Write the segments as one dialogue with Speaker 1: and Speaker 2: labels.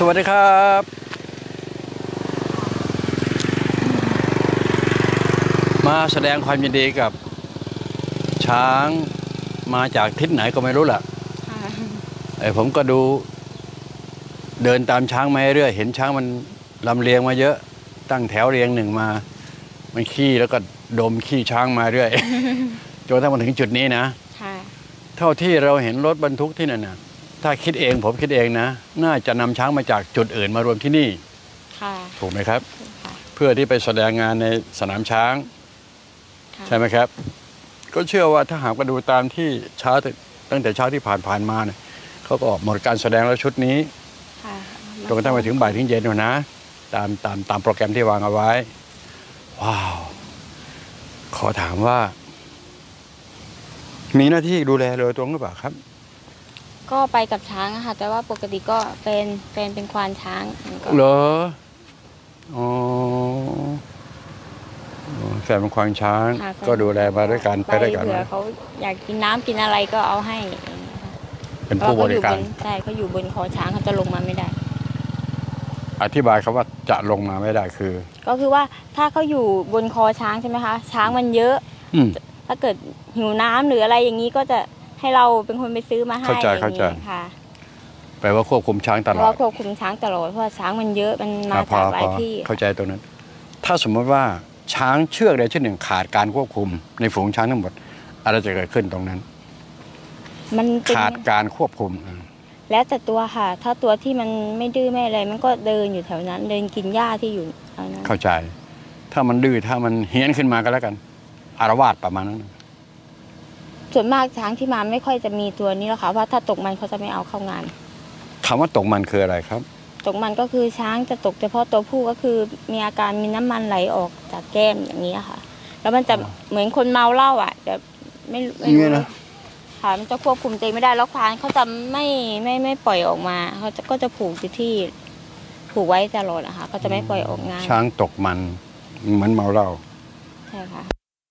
Speaker 1: วัสดีครับมาแสดงความยินดีกับช้างมาจากทิศไหนก็ไม่รู้ล่ะผมก็ดูเดินตามช้างมาเรื่อยเห็นช้างมันลำเลียงมาเยอะตั้งแถวเรียงหนึ่งมามันขี้แล้วก็ดมขี้ช้างมาเรื่อยจนถ้ามาถึงจุดนี้นะเท่าที่เราเห็นรถบรรทุกที่นั่นนะถ้าคิดเองผมคิดเองนะน่าจะนำช้างมาจากจุดอื่นมารวมที่นี่ถูกไหมครับเพื่อที่ไปแสดงงานในสนามช้างใช่ไหมครับก็เชื่อว่าถ้าหากมาดูตามที่เช้าตั้งแต่เช้าที่ผ่านมาเนี่ยเขาก็หมดการแสดงแล้วชุดนี้จนกระทั่งไปถึงบ่ายถึงเย็นนะตามโปรแกรมที่วางเอาไว้ว้าวขอถามว่ามีหน้าที่ดูแลโดยตรงหรือเปล่าครับ
Speaker 2: ก็ไปกับช้างค่ะแต่ว่าปกติก็แฟนเป็นควานช้าง
Speaker 1: เหรออ๋อแฟนเป็นควานช้างก็ดูแลมาด้วยกันไปด้วยกัน
Speaker 2: เผื่อเขาอยากกินน้ำกินอะไรก็เอาให้
Speaker 1: เป็นผู้บริการ
Speaker 2: ใช่เขาอยู่บนคอช้างเขาจะลงมาไม่ได้
Speaker 1: อธิบายคำว่าจะลงมาไม่ได้คือ
Speaker 2: ก็คือว่าถ้าเขาอยู่บนคอช้างใช่ไหมคะช้างมันเยอะถ้าเกิดหิวน้ำหรืออะไรอย่างนี้ก็จะให้เราเป็นคนไปซื้อมาให้
Speaker 1: เข้าใจค่ะแปลว่าควบคุมช้างตลอด
Speaker 2: ควบคุมช้างตลอดเพราะช้างมันเยอะมันมาจากหลายที่
Speaker 1: เข้าใจตรงนั้นถ้าสมมติว่าช้างเชือกใดเช่นหนึ่งขาดการควบคุมในฝูงช้างทั้งหมดอะไรจะเกิดขึ้นตรงนั้น
Speaker 2: มัน
Speaker 1: ขาดการควบคุม
Speaker 2: แล้วแต่ตัวค่ะถ้าตัวที่มันไม่ดื้อไม่อะไรมันก็เดินอยู่แถวนั้นเดินกินหญ้าที่อยู่แถวนั้น
Speaker 1: เข้าใจถ้ามันดื้อถ้ามันเฮี้ยนขึ้นมาก็แล้วกันอารวาสประมาณนั้น
Speaker 2: ส่วนมากช้างที่มาไม่ค่อยจะมีตัวนี้หรอกค่ะเพราะถ้าตกมันเขาจะไม่เอาเข้างาน
Speaker 1: คำว่าตกมันคืออะไรครับ
Speaker 2: ตกมันก็คือช้างจะตกเฉพาะตัวผู้ก็คือมีอาการมีน้ำมันไหลออกจากแก้มอย่างนี้ค่ะแล้วมันจะเหมือนคนเมาเหล้าอ่ะจะไม่รู้ค่ะมันจะควบคุมตัวเองไม่ได้แล้วควานเขาจะไม่ปล่อยออกมาเขาก็จะผูกอยู่ที่ผูกไว้ตลอดนะคะเขาจะไม่ปล่อยออกงาน
Speaker 1: ช้างตกมันเหมือนเมาเหล้า
Speaker 2: ใช่ค่ะ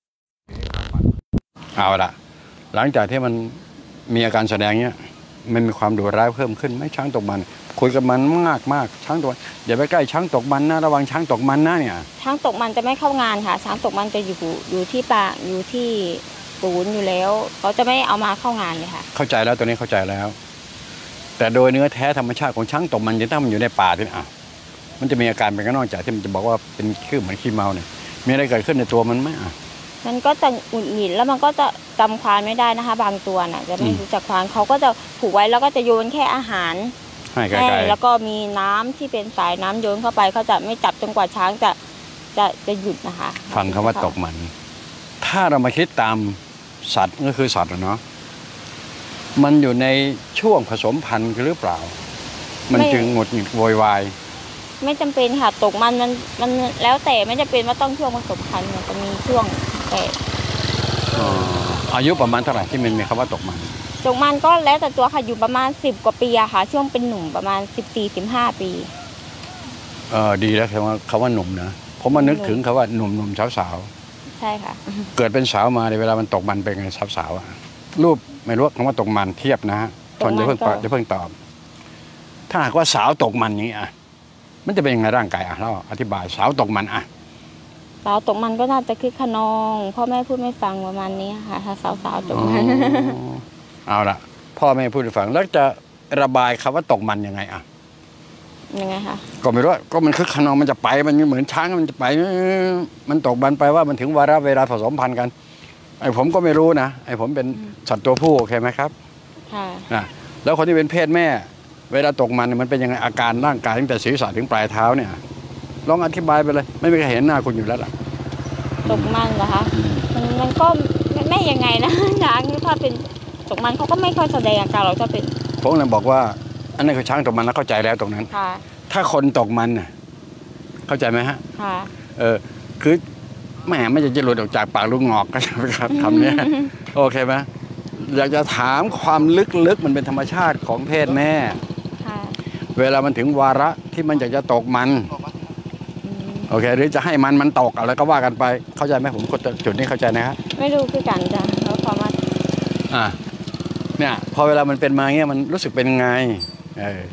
Speaker 1: เอาละหลังจากที่มันมีอาการแสดงเนี้ยมันมีความดุร้ายเพิ่มขึ้นไหมช้างตกมันคุยกับมันมากช้างตกอย่าไปใกล้ช้างตกมันนะระวังช้างตกมันนะเนี่ย
Speaker 2: ช้างตกมันจะไม่เข้างานค่ะช้างตกมันจะอยู่ที่ป่าอยู่ที่ศูนย์อยู่แล้วเขาจะไม่เอามาเข้างานเลยค่ะ
Speaker 1: เข้าใจแล้วตัวนี้เข้าใจแล้วแต่โดยเนื้อแท้ธรรมชาติของช้างตกมันถ้ามันอยู่ในป่าที่มันจะมีอาการเป็นก็นอกจากที่มันจะบอกว่าเป็นเหมือนขี้เมาเนี่ยมีอะไรเกิดขึ้นในตัวมันไหม
Speaker 2: มันก็จะหงุดหงิดแล้วมันก็จะจำควานไม่ได้นะคะบางตัวน่ะจะไม่รู้จักควานเขาก็จะผูกไว้แล้วก็จะโยนแค่อาหาร
Speaker 1: ให้
Speaker 2: แล้วก็มีน้ำที่เป็นสายน้ำโยนเข้าไปเขาจะไม่จับจนกว่าช้างจะหยุดนะคะ
Speaker 1: ฟังคำว่าตกมันถ้าเรามาคิดตามสัตว์ก็คือสัตว์เนาะมันอยู่ในช่วงผสมพันธุ์หรือเปล่ามันจึงหงุดหงิดโวยวาย
Speaker 2: ไม่จำเป็นค่ะตกมันแล้วแต่ไม่จำเป็นว่าต้องช่วงผสมพันธุ์มันจะมีช่วงแต่
Speaker 1: อายุประมาณเท่าไหร่ที่มันมีคำว่าตกมัน
Speaker 2: ก็แล้วแต่ตัวค่ะอยู่ประมาณ10 กว่าปีอะค่ะช่วงเป็นหนุ่มประมาณ14-15 ปี
Speaker 1: ดีแล้วคำว่าหนุ่มนะผมมานึกถึงคำว่าหนุ่มสาว
Speaker 2: ใช่ค่ะ
Speaker 1: เกิดเป็นสาวมาในเวลามันตกมันเป็นไงสาวรูปไม่รู้คำว่าตกมันเทียบนะฮะตอนจะเพิ่งตอบถ้าหากว่าสาวตกมันนี้มันจะเป็นยังไงร่างกายเราอธิบายสาวตกมัน
Speaker 2: สาวตกมันก็น่าจะคือขนองพ่อแม่พูดไม่ฟังประมาณนี้ค่ะถ้าสาวตกมัน
Speaker 1: เอาละพ่อแม่พูดให้ฟังแล้วจะระบายคำว่าตกมันยังไง
Speaker 2: ยังไงคะ
Speaker 1: ก็ไม่รู้ก็มันคือขนองมันจะไปมันเหมือนช้างมันจะไปมันตกมันไปว่ามันถึงวาระเวลาผสมพันธุ์กันผมก็ไม่รู้นะผมเป็นสัตว์ตัวผู้โอเคไหมครับ
Speaker 2: ค่ะ
Speaker 1: แล้วคนที่เป็นเพศแม่เวลาตกมันมันเป็นยังไงอาการร่างกายตั้งแต่ศีรษะถึงปลายเท้าเนี่ยลองอธิบายไปเลยไม่มีใครเห็นหน้าคุณอยู่แล้วล่ะ
Speaker 2: ตกมันเหรอคะมันก็ไม่ยังไงนะช้างถ้าเป็นตกมันเขาก็ไม่ค่อยแสดงอาการเราถ้าเป็น
Speaker 1: ผมเลยบอกว่าอันนั้นคือช้างตกมันแล้วเข้าใจแล้วตรงนั้นถ้าคนตกมันเข้าใจไหมฮะคือแม่ไม่จะหลุดออกจากปากลูกงอกก็ใช่ไหมครับคำนี้โอเคไหมอยากจะถามความลึกมันเป็นธรรมชาติของเพศแม่เวลามันถึงวาระที่มันอยากจะตกมันโอเคหรือจะให้มันตกอะไรก็ว่ากันไปเข้าใจไหมผมจุดนี้เข้าใจนะครับ
Speaker 2: ไม่รู้คือกันจ้ะแล้วความว่า
Speaker 1: เนี่ยพอเวลามันเป็นมาเงี้ยมันรู้สึกเป็นไง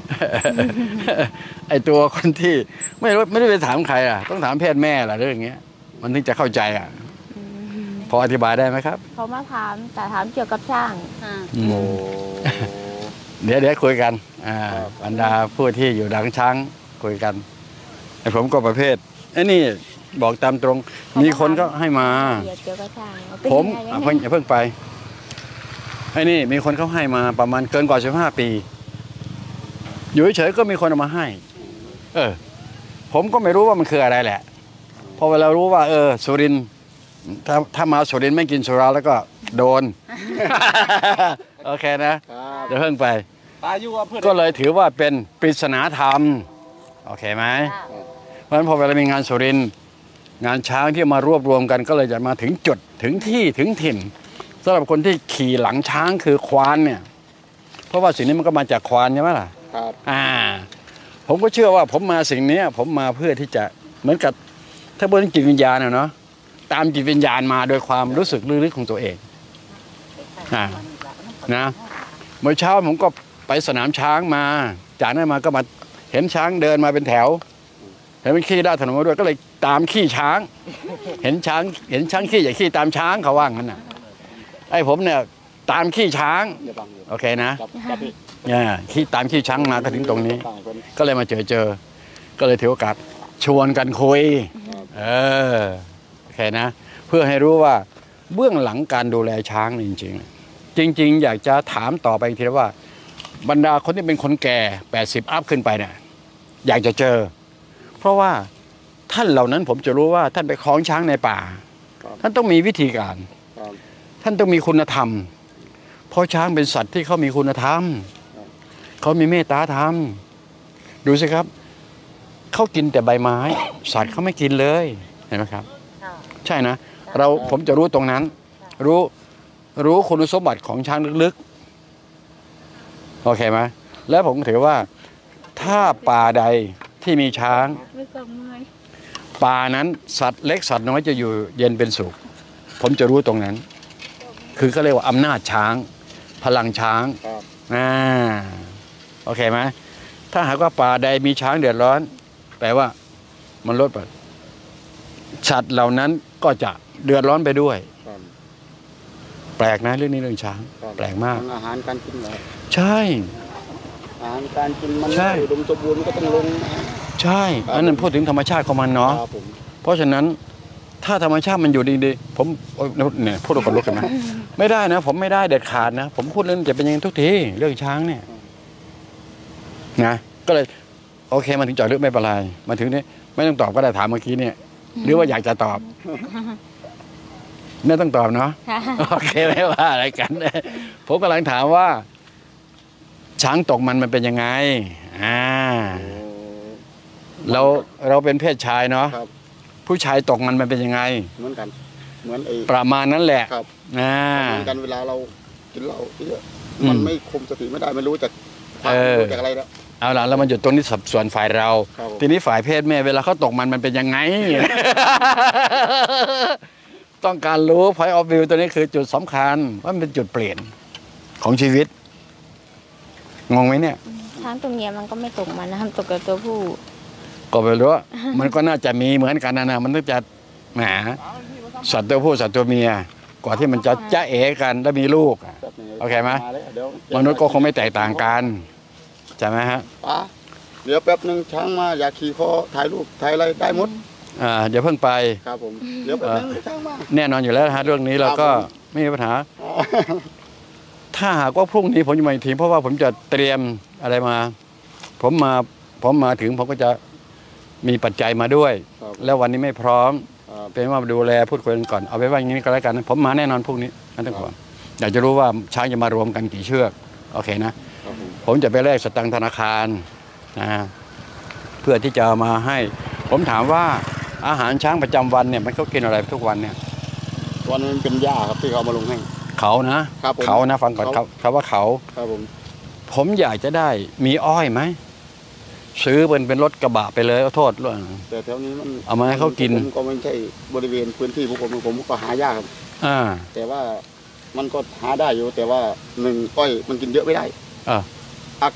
Speaker 1: ไอตัวคนที่ไม่รู้ไม่ได้ไปถามใครอ่ะต้องถามแพทย์แม่ล่ะเรื่องเงี้ยมันถึงจะเข้าใจอ่ะพออธิบายได้ไหมครับ
Speaker 2: เขามาถามแต่ถามเกี่ยวกับช่าง
Speaker 1: อืมเดี๋ยวคุยกันบรรดาผู้ที่อยู่หลังช้างคุยกันไอผมก็ประเภทไอ้นี่บอกตามตรงมีคนก็ให้มา
Speaker 2: เกี่ยวกับช่าง
Speaker 1: ผมอย่าเพิ่งไปไอ้นี่มีคนเขาให้มาประมาณเกินกว่า15 ปีอยู่เฉยๆก็มีคนเอามาให้ผมก็ไม่รู้ว่ามันคืออะไรแหละพอเวลารู้ว่าสุรินทร์ถ้ามาสุรินทร์ไม่กินสุราแล้วก็โดน โอเคนะเดี๋ยวเพิ่งไปก็เลยถือว่าเป็นปริศนาธรรมโอเคไหมเพราะฉะนั้นพอเวลามีงานสุรินทร์งานช้างที่มารวบรวมกันก็เลยจะมาถึงจุดถึงที่ถึงถิ่นสำหรับคนที่ขี่หลังช้างคือควานเนี่ยเพราะว่าสิ่งนี้มันก็มาจากควานใช่ไหมล่ะครับผมก็เชื่อว่าผมมาสิ่งนี้ผมมาเพื่อที่จะเหมือนกับถ้าบนจิตวิญญาณเนาะตามจิตวิญญาณมาโดยความรู้สึกลึกๆของตัวเองนะเมื่อเช้าผมก็ไปสนามช้างมาจากนั้นมาก็มาเห็นช้างเดินมาเป็นแถวเห็นมันขี้ได้ถนนมาด้วยก็เลยตามขี้ช้างเห็นช้างขี้อย่าขี้ตามช้างเขาว่างั้นน่ะไอ้ผมเนี่ยตามขี้ช้างโอเคนะขี้ตามขี้ช้างมาก็ถึงตรงนี้ก็เลยมาเจอก็เลยถือโอกาสชวนกันคุยโอเคนะเพื่อให้รู้ว่าเบื้องหลังการดูแลช้างจริงอยากจะถามต่อไปอีกทีว่าบรรดาคนที่เป็นคนแก่80 อัพขึ้นไปเนี่ยอยากจะเจอเพราะว่าท่านเหล่านั้นผมจะรู้ว่าท่านไปคล้องช้างในป่าท่านต้องมีวิธีการท่านต้องมีคุณธรรมเพราะช้างเป็นสัตว์ที่เขามีคุณธรรมเขามีเมตตาธรรมดูสิครับเขากินแต่ใบไม้สัตว์เขาไม่กินเลยเห็นไหมครับใช่นะผมจะรู้ตรงนั้นรู้คุณสมบัติของช้างลึกๆโอเคไหมแล้วผมถือว่าถ้าป่าใดที่มีช้างป่านั้นสัตว์เล็กสัตว์น้อยจะอยู่เย็นเป็นสุขผมจะรู้ตรงนั้นคือเขาเรียกว่าอำนาจช้างพลังช้างโอเคไหมถ้าหากว่าป่าใดมีช้างเดือดร้อนแปลว่ามันลดไปสัตว์เหล่านั้นก็จะเดือดร้อนไปด้วยแปลกนะเรื่องนี้เรื่องช้างแปลกมาก
Speaker 3: อาหารการกินเหรอ
Speaker 1: ใช่
Speaker 3: อาหารการกินมันอุดมสมบูรณ์ก็ต้องลง
Speaker 1: ใช่อันนั้นพูดถึงธรรมชาติของมันเนาะเพราะฉะนั้นถ้าธรรมชาติมันอยู่ดีๆผมเนี่ยพูดกับลูกกันนะไม่ได้นะผมไม่ได้เด็ดขาดนะผมพูดเรื่องจะเป็นยังไงทุกทีเรื่องช้างเนี่ยนะก็เลยโอเคมาถึงจอดลึกไม่เป็นไรมาถึงนี้ไม่ต้องตอบก็ได้ถามเมื่อกี้เนี่ยหรือว่าอยากจะตอบไม่ต้องตอบเนาะโอเคไม่ว่าอะไรกันผมกำลังถามว่าช้างตกมันเป็นยังไงเราเป็นเพศชายเนาะผู้ชายตกมันเป็นยังไง
Speaker 3: เหมือนกันเหมือน
Speaker 1: ประมาณนั้นแหละ
Speaker 3: เหมือนกันเวลาเรากินเหล้าเยอะมันไม่คุมสติไม่ได้ไม่รู้จากอะไรแล้ว
Speaker 1: เอาล่ะแล้วมันอยู่ตรงนี้ส่วนฝ่ายเราทีนี้ฝ่ายเพศแม่เวลาเขาตกมันเป็นยังไง ต้องการรู้ point of view ตัวนี้คือจุดสำคัญว่ามันเป็นจุดเปลี่ยนของชีวิตงงไหมเนี่ย
Speaker 2: ช้างตัวเมียมันก็ไม่ตกมันนะครับตกกับตัวผู้
Speaker 1: ก็ไม่รู้มันก็น่าจะมีเหมือนกันนะมันต้องจะแหมสัตว์ตัวผู้สัตว์ตัวเมียกว่าที่มันจะจ๊ะเอ๋กันแล้วมีลูกโอเคไหมมนุษย์ก็คงไม่แตกต่างกันใช่ไหมฮะ
Speaker 3: เดี๋ยวแป๊บนึงช้างมาอยากขี่คอถ่ายรูปถ่ายอะไรได้หมด
Speaker 1: เดี๋ยวเพิ่งไป
Speaker 3: ครับผมเดี๋ยวแป๊บนึงช้างมา
Speaker 1: แน่นอนอยู่แล้วฮะเรื่องนี้เราก็ไม่มีปัญหาถ้าหากว่าพรุ่งนี้ผมจะมาอีกทีเพราะว่าผมจะเตรียมอะไรมาผมมาถึงผมก็จะมีปัจจัยมาด้วยแล้ววันนี้ไม่พร้อมเป็นว่าดูแลพูดคุยกันก่อนเอาไว้ว่าอย่างนี้ก็แล้วกันผมมาแน่นอนพรุ่งนี้นั่นต้องก่อนอยากจะรู้ว่าช้างจะมารวมกันกี่เชือกโอเคนะผมจะไปแลกสตังค์ธนาคารเพื่อที่จะมาให้ผมถามว่าอาหารช้างประจำวันเนี่ยมันเขากินอะไรทุกวันเนี่ย
Speaker 3: วันนี้เป็นหญ้าครับที่เขามาลงให้
Speaker 1: เขานะเขานะฟังก่อนเขาว่าเขา
Speaker 3: ครับ
Speaker 1: ผมอยากจะได้มีอ้อยไหมซื้อเป็นรถกระบะไปเลยโทษ
Speaker 3: แต่แถวนี้มัน
Speaker 1: เอามาให้เขากิน
Speaker 3: ก็ไม่ใช่บริเวณพื้นที่ผมก็หายากครับแต่ว่ามันก็หาได้อยู่แต่ว่าหนึ่งอ้อยมันกินเยอะไม่ได้อากาศ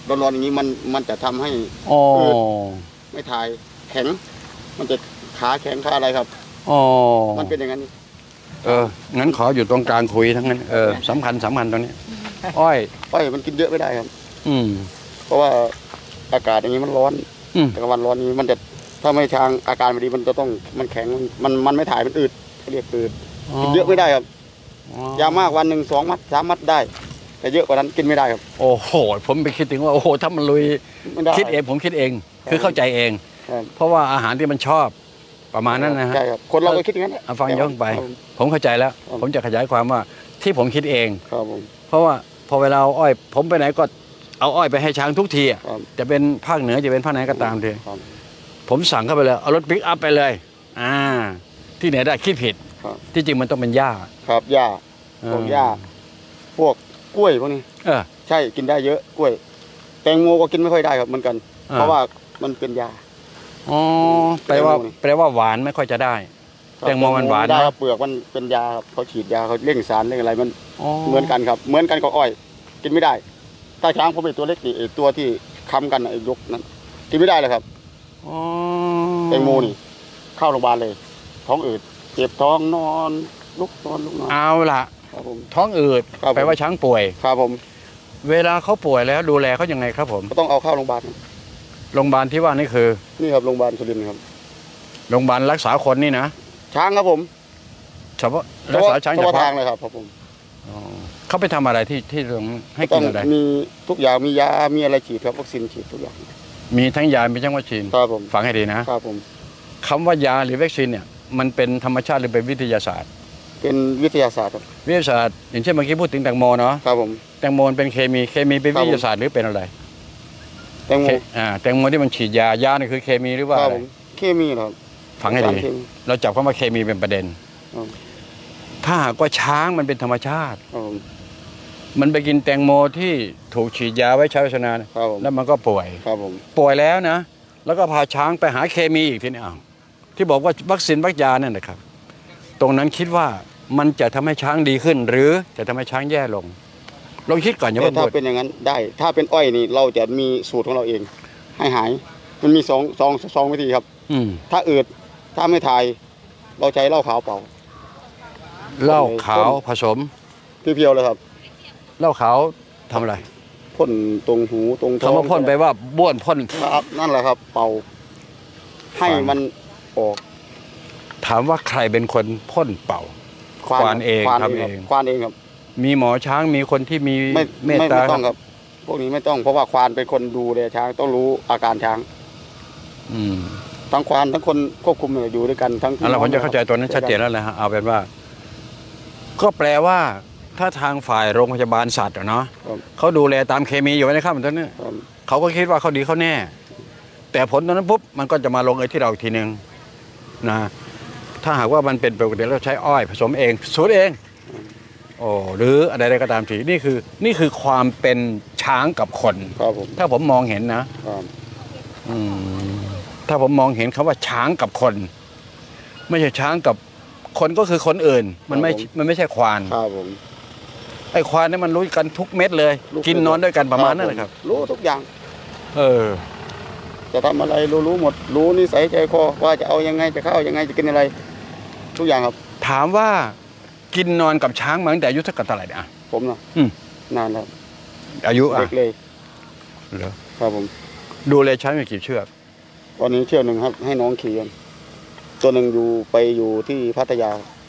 Speaker 3: ร้อนๆอย่างนี้มันจะทำให้
Speaker 1: อ๋อ
Speaker 3: ไม่ถ่ายแข็ง มันจะขาแข็งขาอะไรครับ
Speaker 1: อ๋อ
Speaker 3: มันเป็นอย่างนั้นนี่
Speaker 1: งั้นขออยู่ตรงกลางคุยทั้งนั้นสำคัญตรงนี้ อ้อย
Speaker 3: มันกินเยอะไม่ได้ครับ
Speaker 1: อืม
Speaker 3: เพราะว่าอากาศอย่างนี้มันร้อน
Speaker 1: อืม
Speaker 3: แต่กลางวันร้อนนี้มันจะถ้าไม่ทางอาการไม่ดีมันจะต้องมันแข็งมันไม่ถ่ายมันอืดเขาเรียกอืดกินเยอะไม่ได้ครับยามากวันหนึ่ง2 มัด 3 มัดได้ แต่เยอะกว่านั้นกินไม่ได้ครับ
Speaker 1: โอ้โหผมไปคิดถึงว่าโอ้โหถ้ามันลุย
Speaker 3: ไม่ได้
Speaker 1: คิดเองผมคิดเองคือเข้าใจเอง
Speaker 3: ครับ
Speaker 1: เพราะว่าอาหารที่มันชอบประมาณนั้นนะฮะ
Speaker 3: ใช่ครับคนเราก็คิดอย่างนั้นแหละ
Speaker 1: ฟังย้อนไป
Speaker 3: ครับ
Speaker 1: ผมเข้าใจแล้ว
Speaker 3: ครับ
Speaker 1: ผมจะขยายความว่าที่ผมคิดเอง
Speaker 3: ครับผม
Speaker 1: เพราะว่าพอเวลาเอาอ้อย ผมไปไหนก็เอาอ้อยไปให้ช้างทุกทีอะ
Speaker 3: ครับ
Speaker 1: จะเป็นภาคเหนือจะเป็นภาคไหนก็ตามที
Speaker 3: ครับ
Speaker 1: ผมสั่งเข้าไปเลยเอารถปิกอัพไปเลยที่ไหนได้คิดผิด
Speaker 3: ครับ
Speaker 1: ที่จริงมันต้องเป็นหญ้า
Speaker 3: ครับหญ้าพวกหญ้าพวกกล้วยพวกนี้
Speaker 1: เออ
Speaker 3: ใช่กินได้เยอะกล้วย แตงโมก็กินไม่ค่อยได้ครับเหมือนกัน
Speaker 1: อ่า
Speaker 3: เพราะว่ามันเป็นยา
Speaker 1: อ๋อแปลว่าหวานไม่ค่อยจะได้
Speaker 3: ครับ
Speaker 1: แตงโมมันหวาน
Speaker 3: ได้
Speaker 1: นะ
Speaker 3: ครับเปลือกมันเป็นยาครับเขาฉีดยาเขาเร่งสารเร่งอะไรมัน
Speaker 1: อ๋อ
Speaker 3: เหมือนกันครับ เหมือนกันกับอ้อย กินไม่ได้ถ้าช้างผมเป็นตัวเล็กนี่ไอ้ตัวที่ค้ำกันไอ้ยกนั้นกินไม่ได้เลยครับ
Speaker 1: อ๋อ
Speaker 3: แตงโมนี่เข้าโรงพยาบาลเลย ท้องอืดเจ็บท้องนอนลุกนอน
Speaker 1: เอาล่ะ
Speaker 3: ครับผม
Speaker 1: ท้องอืด
Speaker 3: ครับผม
Speaker 1: แปลว่าช้างป่วย
Speaker 3: ครับผม
Speaker 1: เวลาเขาป่วยแล้วดูแลเขายังไงครับผม
Speaker 3: ก็ต้องเอาเข้าโรงพยาบาลครับ
Speaker 1: โรงพยาบาลที่ว่านี่คือ
Speaker 3: นี่ครับโรงพยาบาลสุรินทร์ครับ
Speaker 1: โรงพยาบาลรักษาคนนี่นะ
Speaker 3: ช้างครับผม
Speaker 1: เฉพาะรักษาช้างเฉ
Speaker 3: เฉพาะ
Speaker 1: พาะ
Speaker 3: ทางเลยครับครับผม
Speaker 1: อ๋อเขาไปทำอะไรที่โรงให้
Speaker 3: ต้
Speaker 1: กิ
Speaker 3: อน ง
Speaker 1: อะไร
Speaker 3: มีทุกอย่างมียา มีอะไรฉีดครับวัคซีนฉีดทุกอย่าง
Speaker 1: มีทั้งยามีทั้งวัคซีน
Speaker 3: ครับผม
Speaker 1: ฟังให้ดีนะครับ
Speaker 3: ผม
Speaker 1: คำว่ายาหรือวัคซีนเนี่ยมันเป็นธรรมชาติหรือเป็นวิทยาศาสตร์
Speaker 3: เป็นวิทยาศาสตร์ครับ
Speaker 1: วิทยาศาสตร์อย่างเช่นเมื่อกี้พูดถึงแตงโมเนาะ
Speaker 3: ครับผม
Speaker 1: แตงโมมันเป็นเคมีเป็น
Speaker 3: ครับ
Speaker 1: วิทยาศาสตร์หรือเป็นอะไร
Speaker 3: แตงโม
Speaker 1: แตงโมที่มันฉีดยานี่คือเคมีหรือว่า
Speaker 3: ครับ
Speaker 1: อะไร
Speaker 3: ผมเคมีเหรอครับ
Speaker 1: ฟังให้ดี
Speaker 3: สารเคมี
Speaker 1: เราจับคำว่าเคมีเป็นประเด็น
Speaker 3: ครับ
Speaker 1: ถ้าหากว่าช้างมันเป็นธรรมชาติ
Speaker 3: ครับผม
Speaker 1: มันไปกินแตงโมที่ถูกฉีดยาไว้ใช้โฆษณา
Speaker 3: ครับผม
Speaker 1: แล้วมันก็ป่วย
Speaker 3: ครับผม
Speaker 1: ป่วยแล้วนะ แล้วก็พาช้างไปหาเคมีอีกทีนี้อ้าวที่บอกว่าวัคซีนวัคยานั่นนะครับ ตรงนั้นคิดว่ามันจะทำให้ช้างดีขึ้น หรือจะทำให้ช้างแย่ลงลองคิดก่อนอย่า
Speaker 3: แต่
Speaker 1: เพิ่ง
Speaker 3: ถ้า
Speaker 1: พูด
Speaker 3: เป็นอย่างนั้นได้ ถ้าเป็นอ้อยนี่เราจะมีสูตรของเราเอง ให้หาย มันมีสองวิธีครับ
Speaker 1: อืม
Speaker 3: ถ้าอืดถ้าไม่ทาย เราใช้เหล้าขาวเป่า
Speaker 1: เหล้าขาวผสม
Speaker 3: เพียวๆเลยครับ
Speaker 1: เหล้าขาวทำอะไร
Speaker 3: พ่นตรงหูตรงท้อง
Speaker 1: คำว่าพ่นไปว่าบ้วนพ่น
Speaker 3: ครับนั่นแหละครับ เป่า ให้มันออก
Speaker 1: ถามว่าใครเป็นคนพ่นเป่า ควานเอง
Speaker 3: ควาน
Speaker 1: ทำเอง
Speaker 3: ควานเองครับ
Speaker 1: มีหมอช้างมีคนที่มี
Speaker 3: ไม่
Speaker 1: เมตตา
Speaker 3: ไม่ต้องครับ พวกนี้ไม่ต้องเพราะว่าควานเป็นคนดูแลช้างต้องรู้อาการช้าง
Speaker 1: อืม
Speaker 3: ทั้งควานทั้งคนควบคุมเนี่ยอยู่ด้วยกันทั้งพี่
Speaker 1: เอาละ
Speaker 3: น้อง
Speaker 1: ผมจะเข้าใจตัวนั้นชัดเจนแล้วนะฮะเอาเป็นว่า ก็แปลว่า ถ้าทางฝ่ายโรงพยาบาลสัตว์อะเนาะ
Speaker 3: ครับ
Speaker 1: เขาดูแลตามเคมีอยู่นะครับตอนนี้
Speaker 3: ครับ
Speaker 1: เขาก็คิดว่าเขาดีเขาแน่ แต่ผลตอนนั้นปุ๊บมันก็จะมาลงไอ้ที่เราอีกทีหนึ่งนะถ้าหากว่ามันเป็นปกติเราใช้อ้อยผสมเองสูตรเองโอ้หรืออะไรๆก็ตามทีนี่คือความเป็นช้างกับคน
Speaker 3: ครับผม
Speaker 1: ถ้าผมมองเห็นนะครับ อืมถ้าผมมองเห็นคำว่าช้างกับคน ไม่ใช่ช้างกับคนก็คือคนอื่น มันไม่ใช่ควาน
Speaker 3: ครับผม
Speaker 1: ไอ้ควานนี่มันรู้กันทุกเม็ดเลย
Speaker 3: รู้
Speaker 1: กินนอนด้วยกันประมาณนั้นแหละครับ
Speaker 3: รู้ทุกอย่าง
Speaker 1: เออ
Speaker 3: จะทำอะไรรู้หมด รู้นิสัยใจคอว่าจะเอายังไงจะเข้ายังไงจะกินอะไร ทุกอย่างครับ
Speaker 1: ถามว่ากินนอนกับช้างมาตั้งแต่อายุเท่าไหร่เนี่ยอะ
Speaker 3: ผมนะ
Speaker 1: อืม
Speaker 3: นานแล้ว
Speaker 1: อายุอ่ะ
Speaker 3: เด็กเลย
Speaker 1: เหรอ
Speaker 3: ครับผม
Speaker 1: ดูแลช้างอยู่กี่เชือก
Speaker 3: ตอนนี้เที่ยวหนึ่งครับ ให้น้องขี่กันตัวหนึ่งไปอยู่ที่พัทยา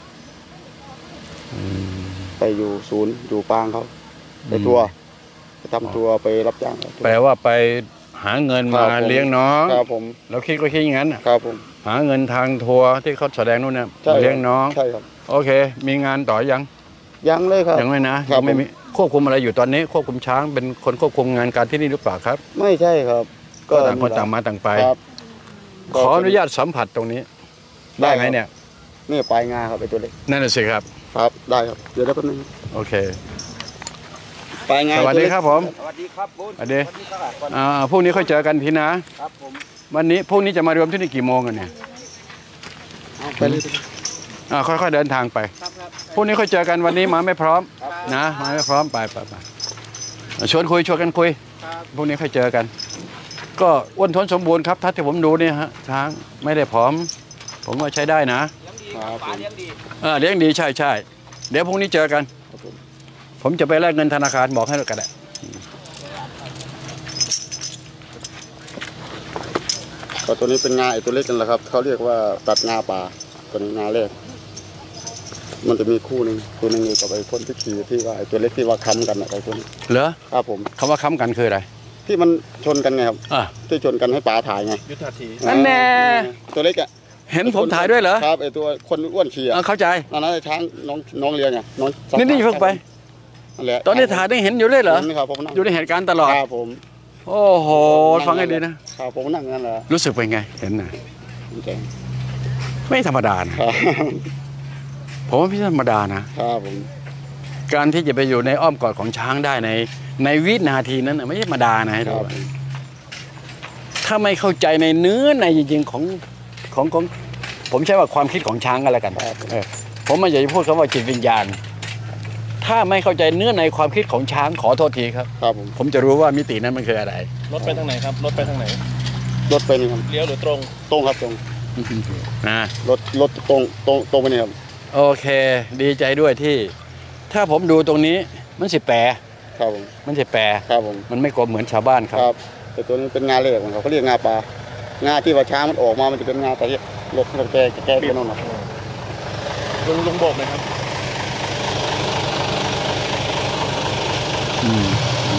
Speaker 3: ไปอยู่ศูนย์อยู่ปางเขาไปทัวร์ไปทำทัวร์ไปรับจ้างเขา
Speaker 1: แปลว่าไปหาเงินมา
Speaker 3: ครับผม
Speaker 1: เลี้ยงน้อง
Speaker 3: ครับผม
Speaker 1: เราคิดก็คิดอย่างนั้นน่ะ
Speaker 3: ครับผม
Speaker 1: หาเงินทางทัวร์ที่เขาแสดงนู่นเนี่ย
Speaker 3: ใช่
Speaker 1: มาเลี้ยงน้อง
Speaker 3: ใช่ครับ
Speaker 1: โอเค มีงานต่อยัง
Speaker 3: ยังเลยครับ
Speaker 1: ยังไม่นะครับ ยังไม่มีควบคุมอะไรอยู่ตอนนี้ ควบคุมช้างเป็นคนควบคุมงานการที่นี่หรือเปล่าครับ
Speaker 3: ไม่ใช่ครับ
Speaker 1: ก็ต่างคนต่างมาต่างไป
Speaker 3: ครับ
Speaker 1: ขออนุญาตสัมผัสตรงนี้ ได้ไหมเนี่ย
Speaker 3: นี่ปลายงาครับไอ้ตัวเล็ก
Speaker 1: นั่นน่ะสิครับ
Speaker 3: ครับได้ครับเดี๋ยวได้แป๊บนึง
Speaker 1: โอเค
Speaker 3: ปลายงา
Speaker 1: สวัสดีครับผม
Speaker 3: สวัสดีครับคุณ
Speaker 1: สวัสดีพรุ่งนี้ค่อยเจอกันทีนะ
Speaker 3: ครับผม
Speaker 1: วันนี้พรุ่งนี้จะมารวมที่นี่กี่โมงกันเนี่ย
Speaker 3: เอาไปเลย
Speaker 1: ค่อยๆเดินทางไปพรุ่งนี้ค่อยเจอกันวันนี้มาไม่พร้อมนะมาไม่พร้อมไปชวนกันคุยพรุ่งนี้ค่อยเจอกัน ก็อ้วนท้วนสมบูรณ์ครับถ้าที่ผมดูเนี่ยฮะช้างไม่ได้ผอม ผมว่าใช้ได้นะครับ
Speaker 3: ผม
Speaker 1: เลี้ยงดีใช่ใช่เดี๋ยวพรุ่งนี้เจอกัน
Speaker 3: ครับผม
Speaker 1: ผมจะไปแลกเงินธนาคารบอกให้ด้วยกันแหละ
Speaker 3: ก็ตัวนี้เป็นงาไอตัวเล็กกันแหละครับเขาเรียกว่าตัดงาป่าตัวนี้งาแรกมันจะมีคู่หนึ่งตัวหนึงอยู่กับไอ้คนที่ขี่ที่ว่าไอ้ตัวเล็กที่ว่าค้ำกันอะไอ้ตัวนี้
Speaker 1: เหรอ
Speaker 3: ครับผม
Speaker 1: คำว่าค้ำกันคืออะไร
Speaker 3: ที่มันชนกันไงครับ
Speaker 1: อ่ะ
Speaker 3: ที่ชนกันให้ป๋าถ่ายไง
Speaker 4: ยุทธาถี
Speaker 1: นั่นแน่
Speaker 3: ตัวเล็กอะ
Speaker 1: เห็นผมถ่ายด้วยเหรอ
Speaker 3: ครับไอ้ตัวคนอ้วนขี่อะ
Speaker 1: เข้าใจ
Speaker 3: นั่นนะไอ้ช้างน้องเลี้ยงไงน้อง
Speaker 1: นี่เพิ่งไป
Speaker 3: นั่นแหละ
Speaker 1: ตอนนี้ถ่ายได้เห็นอยู่ด้วยเหรอ
Speaker 3: นี่ครับผมนั่ง
Speaker 1: อยู่ในเหตุการณ์ตลอด
Speaker 3: ครับผม
Speaker 1: โอ้โหฟังให้ดีนะครับ
Speaker 3: ผมนั่งนั่นแหละ
Speaker 1: รู้สึกเป็นไงเห็นนะ
Speaker 3: โอเค
Speaker 1: ไม่ธรรมดานะครับ ผมว่าไม่ธรรมดานะครับ
Speaker 3: ผม
Speaker 1: การที่จะไปอยู่ในอ้อมกอดของช้างได้ในวินาทีนั้นน่ะไม่ใช่ธรรมดานะให้
Speaker 3: ค
Speaker 1: ดู
Speaker 3: รับผม
Speaker 1: ถ้าไม่เข้าใจในเนื้อในจริงๆของผมใช้ว่าความคิดของช้างกันแล้วกันผมไม่อยากจะพูดคำว่าจิตวิญญาณ ถ้าไม่เข้าใจเนื้อในความคิดของช้างขอโทษทีครับ
Speaker 3: ครับผม
Speaker 1: ผมจะรู้ว่ามิตินั้นมันคืออะไร
Speaker 4: รถไปทางไหนครับรถไปทางไหน
Speaker 3: รถไปนี่ครับ
Speaker 4: เลี้ยวหรือตรง
Speaker 3: ตรงครับตรง
Speaker 1: นะ
Speaker 3: รถตรงไปนี่ครับ
Speaker 1: โอเค ดีใจด้วยที่ ถ้าผมดูตรงนี้มันสิแปร
Speaker 3: ครับผม
Speaker 1: มันสิแปร
Speaker 3: ครับผม
Speaker 1: มันไม่กลมเหมือนชาวบ้านครับ
Speaker 3: ครับแต่ตัวนี้เป็นงาเล็กของเขาเรียกงาปลางาที่ว่าช้างมันออกมามันจะเป็นงาแต่ที่รถแกตัวนั้นนะ
Speaker 4: ลุงโบกไหมครับ
Speaker 1: อืม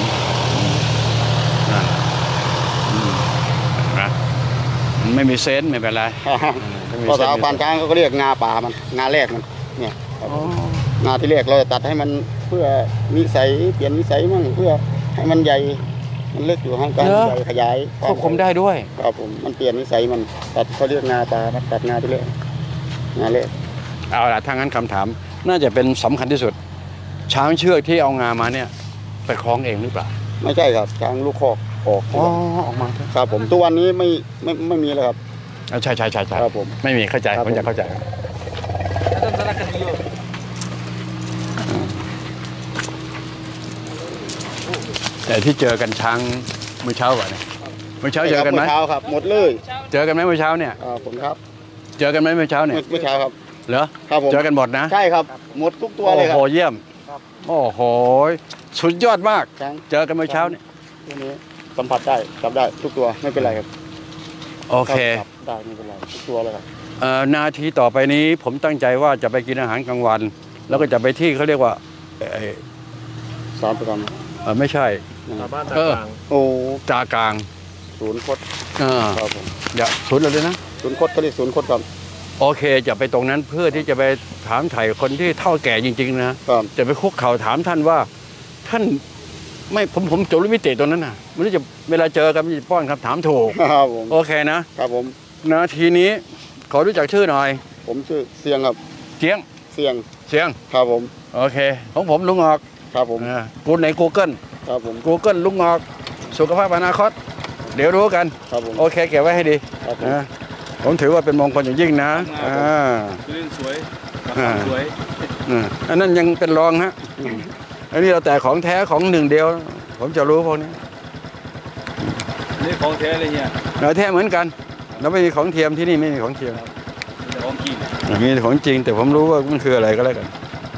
Speaker 1: นะมันไม่มีเซนส์ไม่เป็นไร
Speaker 3: ภาษาปานช้างเขาก็เรียกงาป่ามันงาแรกมันเนี่ยครับงาที่แรกเราจะตัดให้มันเพื่อนิสัยเปลี่ยนนิสัยมั่งเพื่อให้มันใหญ่มันเล็กอยู่ให้การใหญ่ขยาย
Speaker 1: ควบคุมได้ด้วย
Speaker 3: ครับผมมันเปลี่ยนนิสัยมันตัดเขาเรียกงาป่ามันตัดงาที่แรกงาแรก
Speaker 1: เอาล่ะถ้างั้นคำถาม น่าจะเป็นสำคัญที่สุด ช้างเชือกที่เอางามาเนี่ยไปคล้องเองหรือเปล่า
Speaker 3: ไม่ใช่ครับช้างลูกคอกออก
Speaker 1: อ๋อออกมา
Speaker 3: ครับผมทุกวันนี้ไม่มีแล้วครับ
Speaker 1: ใช่ใช่ใช่ใช่
Speaker 3: ครับผม
Speaker 1: ไม่มีเข้าใจ
Speaker 3: ครับ
Speaker 1: ผมจะเข้าใจแต่ที่เจอกันช้างเมื่อเช้าก่อนเนี่ยเมื่อเช้าเจอกันไหม
Speaker 3: เช้าครับหมดเลย
Speaker 1: เจอกันไหมเมื่อเช้าเนี่ย
Speaker 3: ผมครับ
Speaker 1: เจอกันไหมเมื่อเช้าเนี่ย
Speaker 3: เมื่อเช้าครับ
Speaker 1: เหรอ
Speaker 3: ครับผม
Speaker 1: เจอกันหมดนะ
Speaker 3: ใช่ครับหมดทุกตัวเลยครั
Speaker 1: โอ้
Speaker 3: บ
Speaker 1: โหเยี่ยมโอ้โหสุดยอดมาก
Speaker 3: ช้าง
Speaker 1: เจอกันเมื่อเช้าเนี่ย
Speaker 3: ตัวนี้สัมผัสได้จับได้ทุกตัวไม่เป็นไรครับ
Speaker 1: โอเค
Speaker 3: จับได้ไม่เป็นไรทุกตัวเลยครับ
Speaker 1: นาทีต่อไปนี้ผมตั้งใจว่าจะไปกินอาหารกลางวัน แล้วก็จะไปที่เขาเรียกว่า
Speaker 3: 3 ประการ
Speaker 1: ไม่ใช่
Speaker 4: ชาวบ้าน
Speaker 1: เออ
Speaker 4: ต่าง
Speaker 3: โอ้
Speaker 1: จากลาง
Speaker 3: ศูนย์คด
Speaker 1: อ่า
Speaker 3: ครับผม
Speaker 1: เดี๋ยวศูนย์เลยนะ
Speaker 3: ศูนย์คดก็เรียกศูนย์คดครับ
Speaker 1: โอเคจะไปตรงนั้นเพื่อที่จะไปถามไถ่คนที่เฒ่าแก่จริงๆนะครับ จะไปคุกเข่าถามท่านว่า ท่านไม่ผมจบรู้มิติตรงนั้นนะไม่รู้จะเวลาเจอกันจะป้อนคำถามถูก
Speaker 3: ครับผม
Speaker 1: โอเคนะครับ
Speaker 3: ผม
Speaker 1: นาทีนี้ขอรู้จักชื่อหน่อย
Speaker 3: ผมชื่อเสียงครับ
Speaker 1: เจียง
Speaker 3: เสียง
Speaker 1: เสียง
Speaker 3: ครับผม
Speaker 1: โอเค ของผมลุงออก
Speaker 3: ครับผม
Speaker 1: กูใน Google
Speaker 3: ครับผม
Speaker 1: Google ลุงออก สุขภาพอนาคต เดี๋ยวรู้กัน
Speaker 3: ครับผม
Speaker 1: โอเคเก็บไว้ให้ดี
Speaker 3: ครับผม
Speaker 1: นะผมถือว่าเป็นมงคลอย่างยิ่งนะอ่า
Speaker 4: ๆลื่นสวย
Speaker 1: อ่า
Speaker 4: สวย
Speaker 1: อันนั้นยังเป็นรองฮะอันนี้เราแต่ของแท้ของหนึ่งเดียว ผมจะรู้พวกนี้
Speaker 4: นี่ของแท้เลยเนี่ย
Speaker 1: เราแท้เหมือนกัน เราไม่มีของเทียมที่นี่ไม่มีของเทียม
Speaker 4: แต่ของขี้
Speaker 1: มีของจริง แต่ผมรู้ว่ามันคืออะไรก็แล้วกัน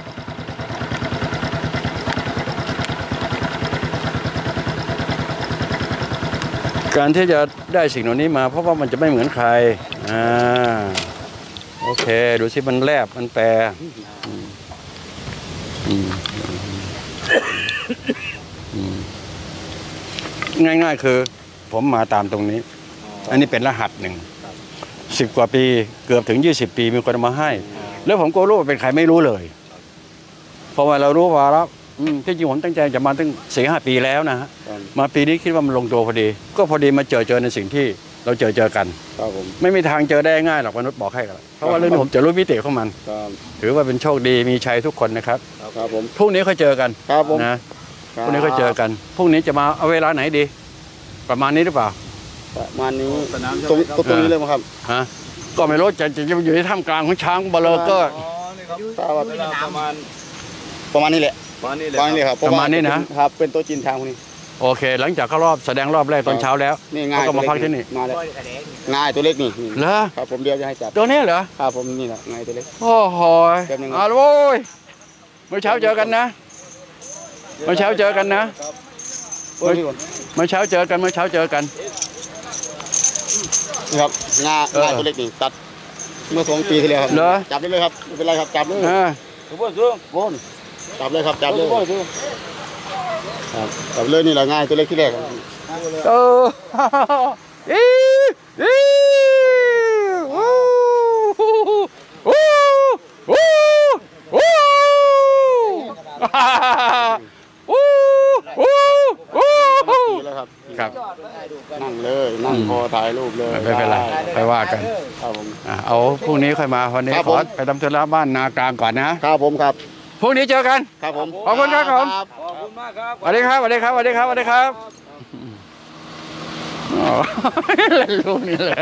Speaker 1: การที่จะได้สิ่งเหล่านี้มา เพราะว่ามันจะไม่เหมือนใครโอเค ดูสิมันแลบมันแปรง่ายๆคือ ผมมาตามตรงนี้ อันนี้เป็นรหัสหนึ่ง10 กว่าปีเกือบถึง20 ปีมีคนเอามาให้ แล้วผมก็รู้ว่าเป็นใครไม่รู้เลยเพราะว่าเรารู้ว่าแล้วที่จริงผมตั้งใจจะมาตั้ง4-5 ปีแล้วนะฮะ
Speaker 3: ครับ
Speaker 1: มาปีนี้คิดว่ามันลงตัวพอดี ก็พอดีมาเจอในสิ่งที่เราเจอกัน
Speaker 3: ครับผม
Speaker 1: ไม่มีทางเจอได้ง่ายหรอกมนุษย์บอกให้กันเพราะว่าเรื่องนี้ผมจะรู้มิติของมัน
Speaker 3: ครับ
Speaker 1: ถือว่าเป็นโชคดีมีชัยทุกคนนะครับ
Speaker 3: ครับผม
Speaker 1: พรุ่งนี้ค่อยเจอกัน
Speaker 3: ครับผม
Speaker 1: นะพรุ่งนี้ค่อยเจอกันพรุ่งนี้จะมาเอาเวลาไหนดี ประมาณนี้หรือเปล่า
Speaker 3: ประมาณนี้
Speaker 4: สนาม
Speaker 3: ตรงนี้เลยมั้งครับ
Speaker 1: ฮะก็ไม่รู้จะอยู่ในท่ามกลางของช้างเบลอเกอร์
Speaker 4: อ๋อนี่ครับ
Speaker 3: ทราบว่า
Speaker 4: เวลาประมาณ
Speaker 3: ประมาณนี้แหละ
Speaker 4: ประมาณนี้เลย
Speaker 3: ประมาณนี้เลยครับ
Speaker 1: ประมาณนี้นะ
Speaker 3: ครับเป็นตัวจีนทางพวกนี้
Speaker 1: โอเค หลังจากเขารอบแสดงรอบแรกตอนเช้าแล้ว
Speaker 3: นี่ง่าย
Speaker 1: เขาก็มาพักที่นี่
Speaker 3: มาแล้วง่ายตัวเล็กนี่
Speaker 1: เหรอ
Speaker 3: ครับผมเดียวจะให้จับ
Speaker 1: ตัวนี้เหรอ
Speaker 3: ครับผมนี่แหละง่ายตัวเล็ก
Speaker 1: โอ้โห
Speaker 3: แป๊บนึง
Speaker 1: เอาละโว้ยเมื่อเช้าเจอกันนะเมื่อเช้าเจอกันนะ
Speaker 3: โอ้ยนี่ก่อน
Speaker 1: เมื่อเช้าเจอกันเมื่อเช้าเจอกัน
Speaker 3: นี่ครับง่ายง่ายตัวเล็กนี่ตัดเมื่อ2 ปีที่แล้วครับ
Speaker 1: เหรอ
Speaker 3: จับได้เลยครับไม่เป็นไรครับจับเลย
Speaker 1: อ่า
Speaker 3: โวนจับเลยครับจับเลยครับจับเลยนี่แหละง่ายตัวเล็กที่แรกครับ
Speaker 1: เอออีอีโอ้โหโอ้โหโอ้โหโอ้โหโอ้โห
Speaker 3: นี่แล้วครับ
Speaker 1: ครับ
Speaker 3: นั่งเลยนั่งพอถ่ายรูปเลย
Speaker 1: ไม่เป็นไรไปว่ากัน
Speaker 3: ครับผม
Speaker 1: เอาพรุ่งนี้ค่อยมาวันนี้
Speaker 3: ครับ
Speaker 1: ข
Speaker 3: ผ
Speaker 1: อ
Speaker 3: ม
Speaker 1: ไปทำธุระบ้านนากลางก่อนนะครับ
Speaker 3: ผมครับ
Speaker 1: พรุ่งนี้เจอกัน
Speaker 3: ครับผม
Speaker 1: ขอบคุณครับผม
Speaker 4: ขอบคุณมากครับ
Speaker 1: สวัสดีครับสวัสดีครับสวัสดีครับสวัสดีครับอ๋อเล่นลูกนี่แหละ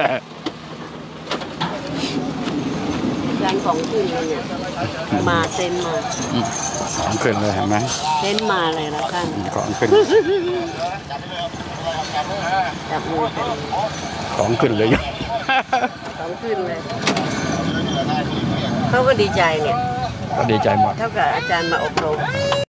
Speaker 5: ยันของขึ้นเลยเนี่ยมาเซ็นมา
Speaker 1: ของขึ้นเลยเห็นไหม
Speaker 5: เซ็นมาเลยนะท่าน
Speaker 1: ของขึ้น
Speaker 5: จับมือกัน
Speaker 1: ของขึ้นเลย
Speaker 5: ของขึ้นเลยเขาก็ดีใจเนี่ย
Speaker 1: ก็ดีใจหมด
Speaker 5: เท่ากับอาจารย์มาอบรม